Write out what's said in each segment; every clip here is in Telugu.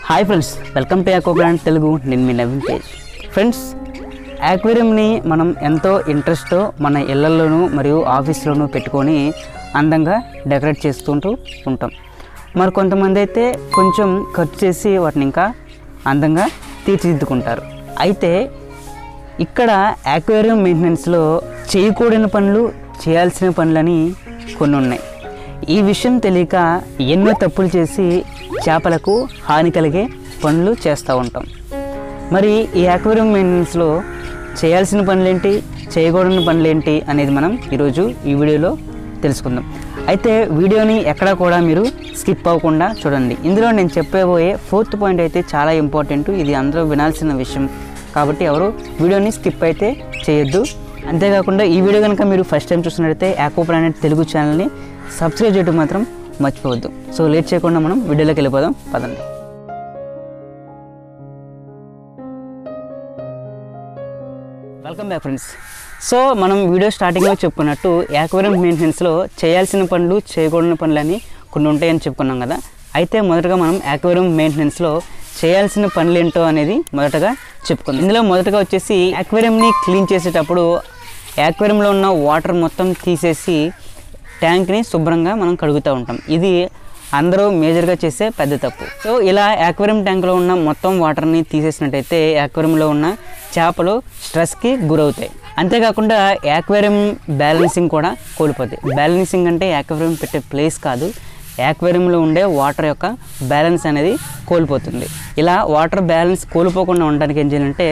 Hi friends, welcome to Aqua Telugu. నేను మీ నవీన్ తేజ్. ఫ్రెండ్స్, యాక్వేరియంని మనం ఎంతో ఇంట్రెస్ట్తో మన ఇళ్లలోనూ మరియు ఆఫీస్లోనూ పెట్టుకొని అందంగా డెకరేట్ చేస్తుంటూ ఉంటాం. మరి కొంతమంది అయితే కొంచెం ఖర్చు చేసి వాటిని ఇంకా అందంగా తీర్చిదిద్దుకుంటారు. అయితే ఇక్కడ యాక్వేరియం మెయింటెనెన్స్లో చేయకూడని పనులు, చేయాల్సిన పనులని కొన్ని ఉన్నాయి. ఈ విషయం తెలియక ఎన్నో తప్పులు చేసి చేపలకు హాని కలిగే పనులు చేస్తూ ఉంటాం. మరి ఈ యాక్వేరియం మెయింటెనెన్స్లో చేయాల్సిన పనులేంటి, చేయకూడని పనులేంటి అనేది మనం ఈరోజు ఈ వీడియోలో తెలుసుకుందాం. అయితే వీడియోని ఎక్కడా కూడా మీరు స్కిప్ అవ్వకుండా చూడండి. ఇందులో నేను చెప్పబోయే 4th పాయింట్ అయితే చాలా ఇంపార్టెంట్. ఇది అందరూ వినాల్సిన విషయం కాబట్టి ఎవరు వీడియోని స్కిప్ అయితే చేయొద్దు. అంతేకాకుండా ఈ వీడియో కనుక మీరు ఫస్ట్ టైం చూస్తున్నట్లయితే Aqua తెలుగు ఛానల్ని సబ్స్క్రైబ్ చేయడం మాత్రం మర్చిపోవద్దు. సో లేట్ చేయకుండా మనం వీడియోలోకి వెళ్ళిపోదాం, పదండి. Welcome back friends. సో మనం వీడియో స్టార్టింగ్లో చెప్పుకున్నట్టు యాక్వేరియం మెయింటెనెన్స్లో చేయాల్సిన పనులు, చేయకూడని పనులు అని కొన్ని ఉంటాయని చెప్పుకున్నాం కదా. అయితే మొదటగా మనం యాక్వేరియం మెయింటెనెన్స్లో చేయాల్సిన పనులు ఏంటో అనేది మొదటగా చెప్పుకుందాం. ఇందులో మొదటగా వచ్చేసి యాక్వేరియంని క్లీన్ చేసేటప్పుడు యాక్వేరియంలో ఉన్న వాటర్ మొత్తం తీసేసి ట్యాంక్ని శుభ్రంగా మనం కడుగుతూ ఉంటాం. ఇది అందరూ మేజర్గా చేసే పెద్ద తప్పు. సో ఇలా యాక్వేరియం ట్యాంక్లో ఉన్న మొత్తం వాటర్ని తీసేసినట్టయితే యాక్వేరియంలో ఉన్న చేపలు స్ట్రెస్కి గురవుతాయి. అంతేకాకుండా యాక్వేరియం బ్యాలెన్సింగ్ కూడా కోల్పోతాయి. బ్యాలెన్సింగ్ అంటే యాక్వేరియం పెట్టే ప్లేస్ కాదు, యాక్వేరియంలో ఉండే వాటర్ యొక్క బ్యాలెన్స్ అనేది కోల్పోతుంది. ఇలా వాటర్ బ్యాలెన్స్ కోల్పోకుండా ఉండడానికి ఏం చేయాలంటే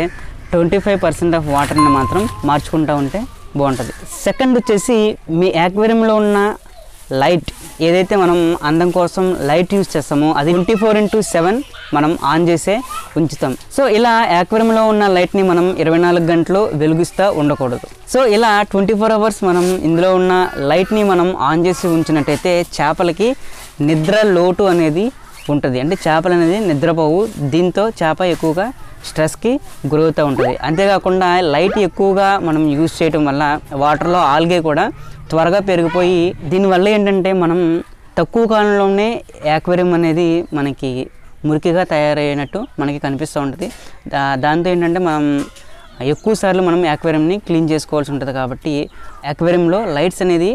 25% ఆఫ్ వాటర్ని మాత్రం మార్చుకుంటూ ఉంటే బాగుంటుంది. సెకండ్ వచ్చేసి మీ యాక్వేరియంలో ఉన్న లైట్ ఏదైతే మనం అందం కోసం లైట్ యూజ్ చేస్తామో అది 24/7 మనం ఆన్ చేసే ఉంచుతాం. సో ఇలా యాక్వేరియంలో ఉన్న లైట్ని మనం 24 గంటలు వెలిగిస్తూ ఉండకూడదు. సో ఇలా 24 అవర్స్ మనం ఇందులో ఉన్న లైట్ని మనం ఆన్ చేసి ఉంచినట్టయితే చేపలకి నిద్ర లోటు అనేది ఉంటుంది. అంటే చేపలు అనేది నిద్రపోవు. దీంతో చేప ఎక్కువగా స్ట్రెస్కి గురవుతూ ఉంటుంది. అంతేకాకుండా లైట్ ఎక్కువగా మనం యూజ్ చేయడం వల్ల వాటర్లో ఆల్గే కూడా త్వరగా పెరిగిపోయి దీనివల్ల ఏంటంటే మనం తక్కువ కాలంలోనే యాక్వేరియం అనేది మనకి మురికిగా తయారైనట్టు మనకి కనిపిస్తూ ఉంటుంది. దాంతో ఏంటంటే మనం ఎక్కువసార్లు మనం యాక్వేరియంని క్లీన్ చేసుకోవాల్సి ఉంటుంది. కాబట్టి యాక్వేరియంలో లైట్స్ అనేది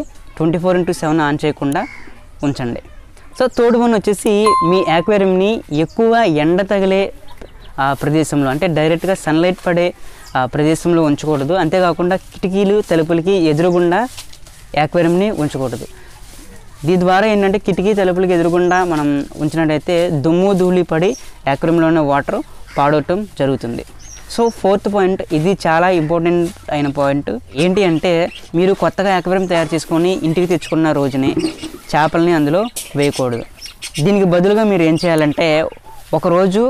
24/7 ఆన్ చేయకుండా ఉంచండి. సో థర్డ్ వన్ వచ్చేసి మీ యాక్వేరియంని ఎక్కువ ఎండ తగిలే ప్రదేశంలో, అంటే డైరెక్ట్గా సన్లైట్ పడే ప్రదేశంలో ఉంచకూడదు. అంతేకాకుండా కిటికీలు, తలుపులకి ఎదురుగుండా యాక్వేరియంని ఉంచకూడదు. దీని ద్వారా ఏంటంటే కిటికీ, తలుపులకి ఎదురుగుండా మనం ఉంచినట్టయితే దుమ్ము, ధూళి పడి యాక్వేరియంలో ఉన్న వాటర్ పాడవటం జరుగుతుంది. సో 4th పాయింట్, ఇది చాలా ఇంపార్టెంట్ అయిన పాయింట్. ఏంటి అంటే మీరు కొత్తగా యాక్వేరియం తయారు చేసుకొని ఇంటికి తెచ్చుకున్న రోజునే చేపల్ని అందులో వేయకూడదు. దీనికి బదులుగా మీరు ఏం చేయాలంటే ఒకరోజు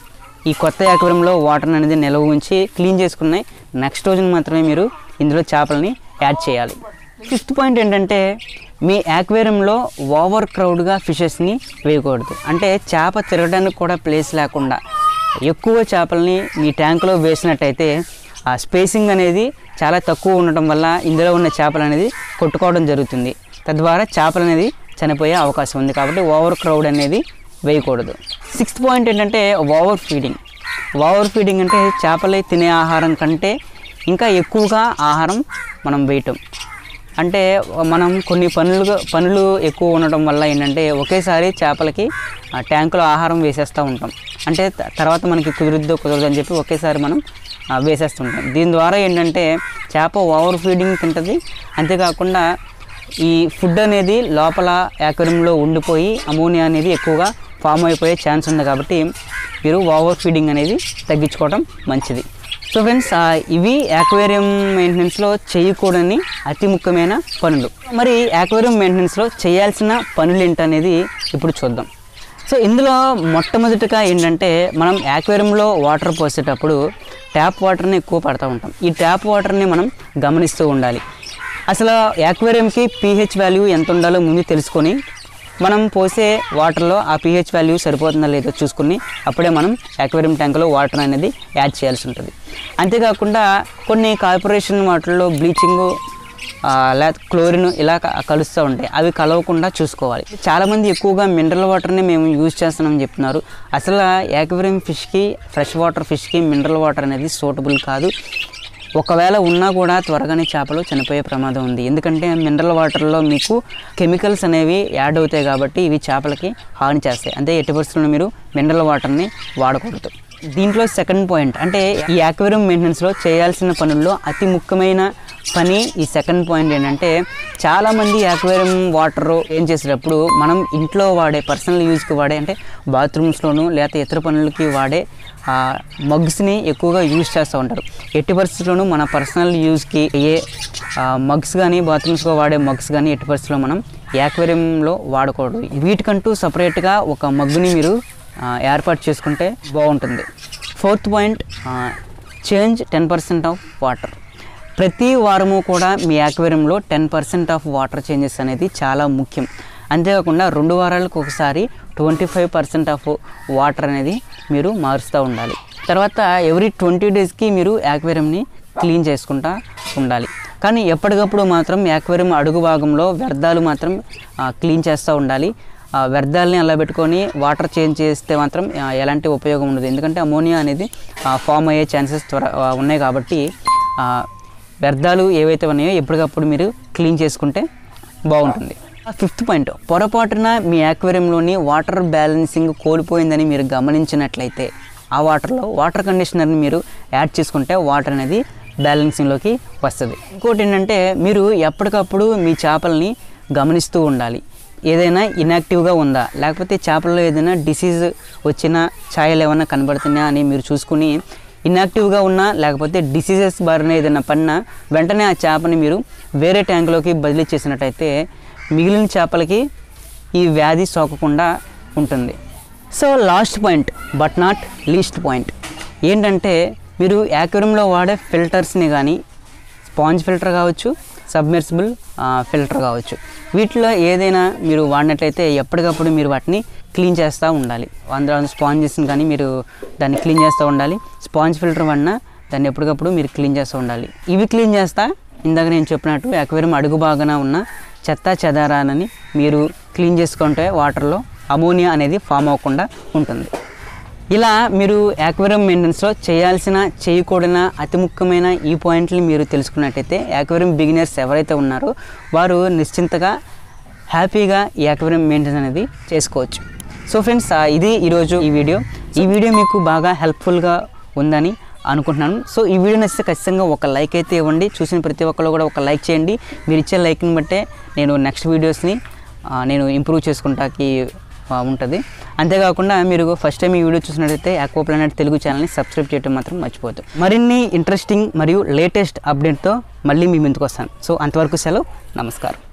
ఈ కొత్త యాక్వేరియంలో వాటర్ అనేది నిల్వ ఉంచి క్లీన్ చేసుకున్నాయి నెక్స్ట్ రోజున మాత్రమే మీరు ఇందులో చేపలని యాడ్ చేయాలి. 5th పాయింట్ ఏంటంటే మీ యాక్వేరియంలో ఓవర్ క్రౌడ్గా ఫిషెస్ని వేయకూడదు. అంటే చేప తిరగడానికి కూడా ప్లేస్ లేకుండా ఎక్కువ చేపలని మీ ట్యాంకులో వేసినట్టయితే ఆ స్పేసింగ్ అనేది చాలా తక్కువ ఉండటం వల్ల ఇందులో ఉన్న చేపలు అనేది కొట్టుకోవడం జరుగుతుంది. తద్వారా చేపలు అనేది చనిపోయే అవకాశం ఉంది. కాబట్టి ఓవర్ క్రౌడ్ అనేది వేయకూడదు. 6th పాయింట్ ఏంటంటే ఓవర్ ఫీడింగ్. ఓవర్ ఫీడింగ్ అంటే చేపలు తినే ఆహారం కంటే ఇంకా ఎక్కువగా ఆహారం మనం వేయటం. అంటే మనం కొన్ని పనులు ఎక్కువ ఉండటం వల్ల ఏంటంటే ఒకేసారి చేపలకి ట్యాంకులో ఆహారం వేసేస్తూ ఉంటాం. అంటే తర్వాత మనకి కుదరదు అని చెప్పి ఒకేసారి మనం వేసేస్తుంటాం. దీని ద్వారా ఏంటంటే చేప ఓవర్ ఫీడింగ్ తింటుంది. అంతేకాకుండా ఈ ఫుడ్ అనేది లోపల యాక్వేరియంలో ఉండిపోయి అమోనియా అనేది ఎక్కువగా ఫామ్ అయిపోయే ఛాన్స్ ఉంది. కాబట్టి మీరు ఓవర్ ఫీడింగ్ అనేది తగ్గించుకోవడం మంచిది. సో ఫ్రెండ్స్, ఇవి యాక్వేరియం మెయింటెనెన్స్లో చేయకూడని అతి ముఖ్యమైన పనులు. మరి యాక్వేరియం మెయింటెనెన్స్లో చేయాల్సిన పనులు ఏంటనేది ఇప్పుడు చూద్దాం. సో ఇందులో మొట్టమొదటిగా ఏంటంటే మనం యాక్వేరియంలో వాటర్ పోసేటప్పుడు ట్యాప్ వాటర్ని ఎక్కువ పడుతూ ఉంటాం. ఈ ట్యాప్ వాటర్ని మనం గమనిస్తూ ఉండాలి. అసలు యాక్వేరియంకి pH వాల్యూ ఎంత ఉండాలో ముందు తెలుసుకొని మనం పోసే వాటర్లో ఆ pH వాల్యూ సరిపోతుందా లేదో చూసుకుని అప్పుడే మనం యాక్వేరియం ట్యాంకులో వాటర్ అనేది యాడ్ చేయాల్సి ఉంటుంది. అంతేకాకుండా కొన్ని కార్పొరేషన్ వాటర్లో బ్లీచింగ్ లేదా క్లోరిన్ ఇలా కలుస్తూ ఉంటాయి. అవి కలవకుండా చూసుకోవాలి. చాలామంది ఎక్కువగా మినరల్ వాటర్ని మేము యూజ్ చేస్తున్నామని చెప్తున్నారు. అసలు యాక్వేరియం ఫిష్కి, ఫ్రెష్ వాటర్ ఫిష్కి మినరల్ వాటర్ అనేది సూటబుల్ కాదు. ఒకవేళ ఉన్నా కూడా త్వరగానే చేపలు చనిపోయే ప్రమాదం ఉంది. ఎందుకంటే మినరల్ వాటర్లో మీకు కెమికల్స్ అనేవి యాడ్ అవుతాయి కాబట్టి ఇవి చేపలకి హాని చేస్తాయి. అంటే ఎట్టి పరిస్థితుల్లో మీరు మినరల్ వాటర్ని వాడకూడదు. దీంట్లో సెకండ్ పాయింట్ అంటే ఈ యాక్వేరియం మెయింటెనెన్స్లో చేయాల్సిన పనుల్లో అతి ముఖ్యమైన పని ఈ సెకండ్ పాయింట్ ఏంటంటే, చాలామంది యాక్వేరియం వాటర్ ఏం చేసేటప్పుడు మనం ఇంట్లో వాడే పర్సనల్ యూజ్కి వాడే అంటే బాత్రూమ్స్లోనూ లేకపోతే ఇతర పనులకి వాడే మగ్స్ని ఎక్కువగా యూజ్ చేస్తూ ఉంటారు. ఎట్టి పరిస్థితుల్లోనూ మన పర్సనల్ యూజ్కి ఏ మగ్స్ కానీ బాత్రూమ్స్లో వాడే మగ్స్ కానీ ఎట్టి పరిస్థితుల్లో మనం యాక్వేరియంలో వాడకూడదు. వీటికంటూ సపరేట్గా ఒక మగ్గుని మీరు ఏర్పాటు చేసుకుంటే బాగుంటుంది. Fourth point, change 10% of water. ప్రతి వారము కూడా మీ యాక్వేరియంలో 10% ఆఫ్ వాటర్ చేంజెస్ అనేది చాలా ముఖ్యం. అంతేకాకుండా 2 వారాలకు ఒకసారి 25% ఆఫ్ వాటర్ అనేది మీరు మారుస్తూ ఉండాలి. తర్వాత ఎవ్రీ 20 డేస్కి మీరు యాక్వేరియంని క్లీన్ చేసుకుంటూ ఉండాలి. కానీ ఎప్పటికప్పుడు మాత్రం యాక్వేరియం అడుగు భాగంలో వ్యర్థాలు మాత్రం క్లీన్ చేస్తూ ఉండాలి. వ్యర్థాలని అలా పెట్టుకొని వాటర్ చేంజ్ చేస్తే మాత్రం ఎలాంటి ఉపయోగం ఉండదు. ఎందుకంటే అమోనియా అనేది ఫామ్ అయ్యే ఛాన్సెస్ ఉన్నాయి కాబట్టి వ్యర్థాలు ఏవైతే ఉన్నాయో ఎప్పటికప్పుడు మీరు క్లీన్ చేసుకుంటే బాగుంటుంది. ఫిఫ్త్ పాయింట్, పొరపాటున మీ యాక్వేరియంలోని వాటర్ బ్యాలెన్సింగ్ కోల్పోయిందని మీరు గమనించినట్లయితే ఆ వాటర్లో వాటర్ కండిషనర్ని మీరు యాడ్ చేసుకుంటే వాటర్ అనేది బ్యాలెన్సింగ్లోకి వస్తుంది. ఇంకోటి ఏంటంటే, మీరు ఎప్పటికప్పుడు మీ చేపల్ని గమనిస్తూ ఉండాలి. ఏదైనా ఇన్యాక్టివ్గా ఉందా, లేకపోతే చేపల్లో ఏదైనా డిసీజ్ వచ్చిన ఛాయలు ఏమైనా కనబడుతున్నాయా అని మీరు చూసుకుని, ఇన్యాక్టివ్గా ఉన్నా లేకపోతే డిసీజెస్ బారిన ఏదైనా పడినా వెంటనే ఆ చేపని మీరు వేరే ట్యాంకులోకి బదిలీ చేసినట్టయితే మిగిలిన చేపలకి ఈ వ్యాధి సోకకుండా ఉంటుంది. So last point but not least point ఏంటంటే, మీరు యాక్వేరియంలో వాడే ఫిల్టర్స్ని కానీ స్పాంజ్ ఫిల్టర్ కావచ్చు, సబ్మెర్సిబుల్ ఫిల్టర్ కావచ్చు, వీటిలో ఏదైనా మీరు వాడినట్లయితే ఎప్పటికప్పుడు మీరు వాటిని క్లీన్ చేస్తూ ఉండాలి. అందులో స్పాంజెస్ని కానీ మీరు దాన్ని క్లీన్ చేస్తూ ఉండాలి. స్పాంజ్ ఫిల్టర్ వాడినా దాన్ని ఎప్పటికప్పుడు మీరు క్లీన్ చేస్తూ ఉండాలి. ఇవి క్లీన్ చేస్తా ఇందాక నేను చెప్పినట్టు యాక్వేరియం అడుగు భాగాన ఉన్న చెత్త చెదారాలని మీరు క్లీన్ చేసుకుంటే వాటర్లో అమోనియా అనేది ఫామ్ అవ్వకుండా ఉంటుంది. ఇలా మీరు యాక్వేరియం మెయింటెనెన్స్లో చేయాల్సిన, చేయకూడని అతి ముఖ్యమైన ఈ పాయింట్ని మీరు తెలుసుకున్నట్టయితే యాక్వేరియం బిగినర్స్ ఎవరైతే ఉన్నారో వారు నిశ్చింతగా హ్యాపీగా ఈ యాక్వేరియం మెయింటెనెన్స్ అనేది చేసుకోవచ్చు. సో ఫ్రెండ్స్, ఇది ఈరోజు ఈ వీడియో మీకు బాగా హెల్ప్ఫుల్గా ఉందని అనుకుంటున్నాను. సో ఈ వీడియో నచ్చితే ఖచ్చితంగా ఒక లైక్ అయితే ఇవ్వండి. చూసిన ప్రతి ఒక్కరు కూడా ఒక లైక్ చేయండి. మీరు ఇచ్చే లైక్ని బట్టే నేను నెక్స్ట్ వీడియోస్ని నేను ఇంప్రూవ్ చేసుకుంటాకి ఉంటుంది. అంతేకాకుండా మీరు ఫస్ట్ టైం ఈ వీడియో చూసినట్లయితే ఆక్వా ప్లానెట్ తెలుగు ఛానల్ని సబ్స్క్రైబ్ చేయడం మాత్రం మర్చిపోవద్దు. మరిన్ని ఇంట్రెస్టింగ్ మరియు లేటెస్ట్ అప్డేట్తో మళ్ళీ మీ ముందుకు వస్తాను. సో అంతవరకు సెలవు, నమస్కారం.